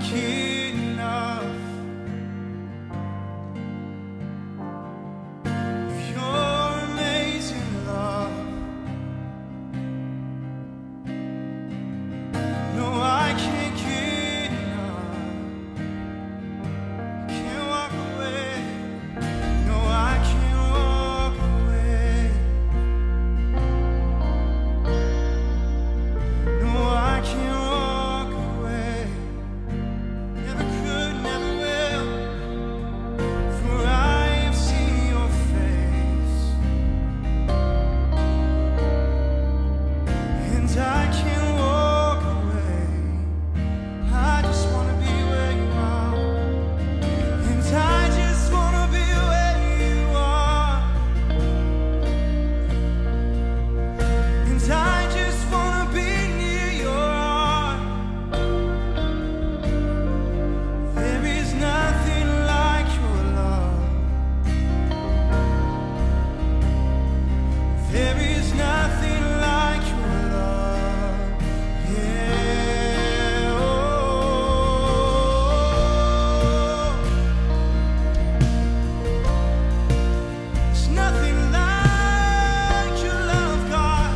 get enough of your amazing love. No, I can't get enough. Can't walk away. No, I can't walk away. No, I can't walk away. Never could, never will. For I have seen your face, and I can't walk away. I just wanna be where you are, and I just wanna be where you are, and I just wanna be near your heart. There is nothing like your love. There is nothing like your love. Yeah. There's nothing like your love, God.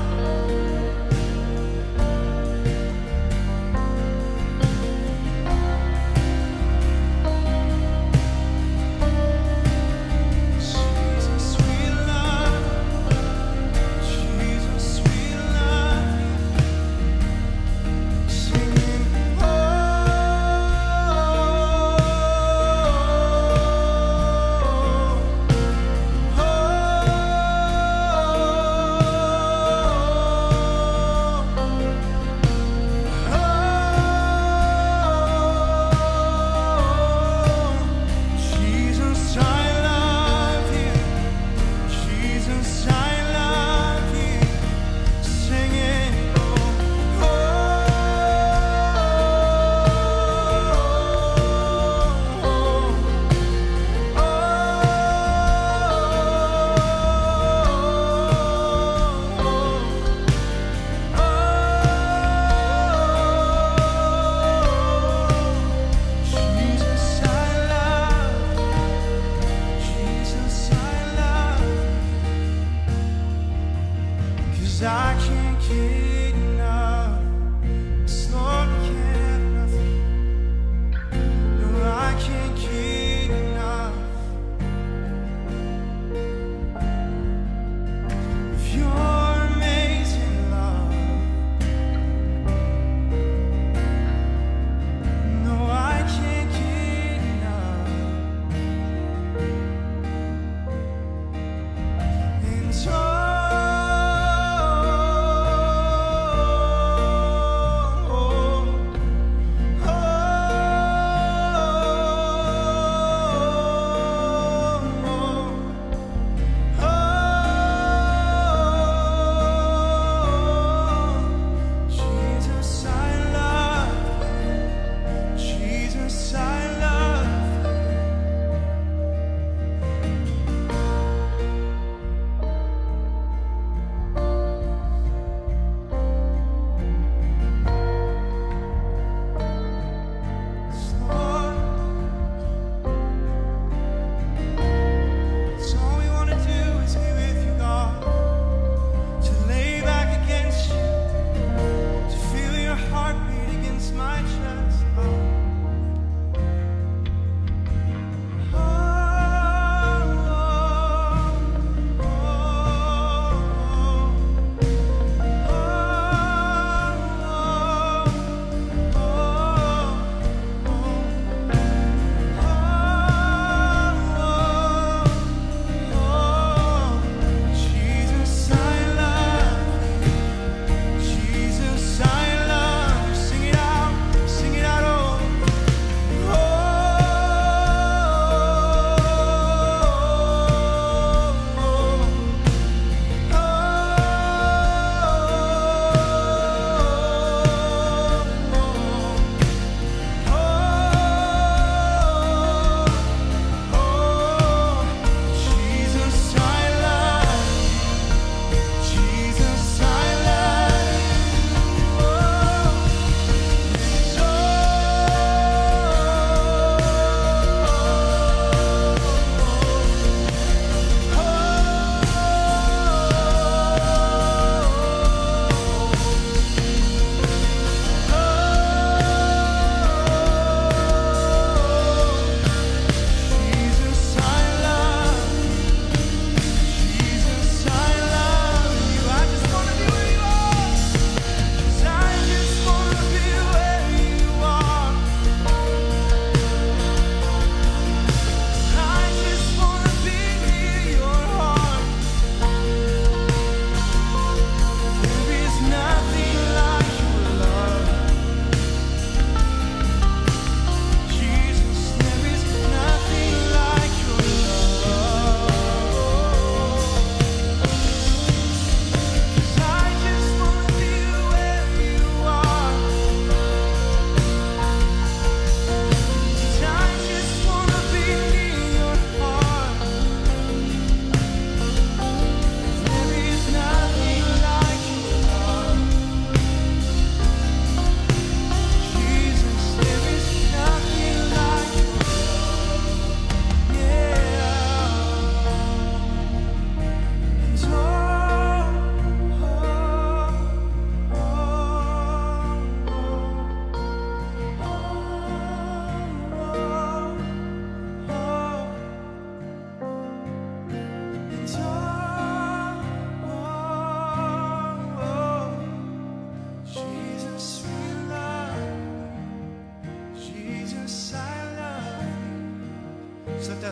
Jesus, sweet love. Jesus, sweet love. Singing, oh, Jesus, I love you. Jesus, I love you. Singing, oh, Jesus, I love, Jesus, I love, 'cause I can't get enough. Yes, Lord, I can't have enough. No, I can't get enough of your amazing love. No, I can't get enough. And oh,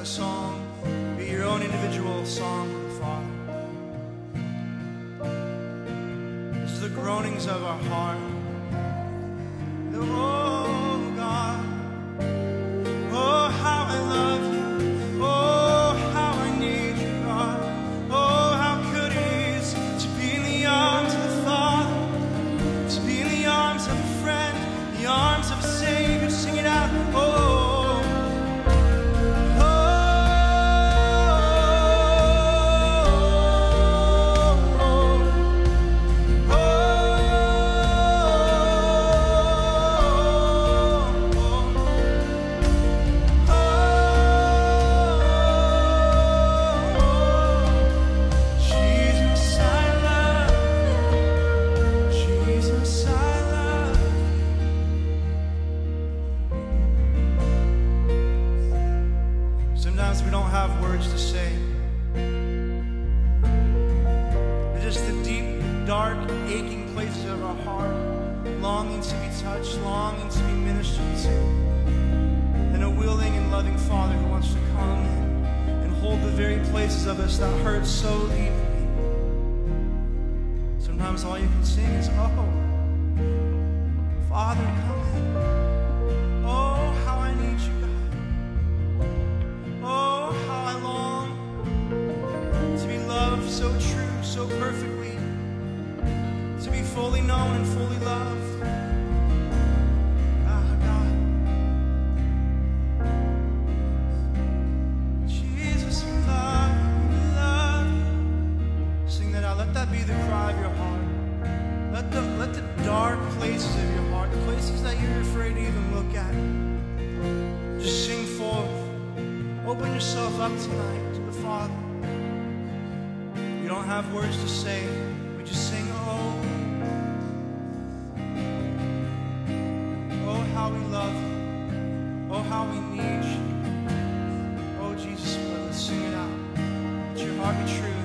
that song be your own individual song to the Father. This is the groanings of our heart. Oh God, oh how I love you, oh how I need you, God. Oh how good it is to be in the arms of the Father, to be in the arms of a friend, the arms of a Savior. Sing it out. Oh. Sometimes we don't have words to say. They're just the deep, dark, aching places of our heart, longing to be touched, longing to be ministered to, and a willing and loving Father who wants to come in and hold the very places of us that hurt so deeply. Sometimes all you can sing is, oh, Father, come in. Oh, how I need you, God. Oh, how I long to be loved so true, so perfectly, to be fully known and fully loved. Ah, God. Jesus, we love you. Sing that out. Let that be the cry of your heart. Let the dark places of your heart, the places that you're afraid to even look at, just sing forth. Open yourself up tonight to the Father. You don't have words to say. We just sing, oh. Oh, how we love you. Oh, how we need you. Oh, Jesus, let's sing it out. Let your heart be true.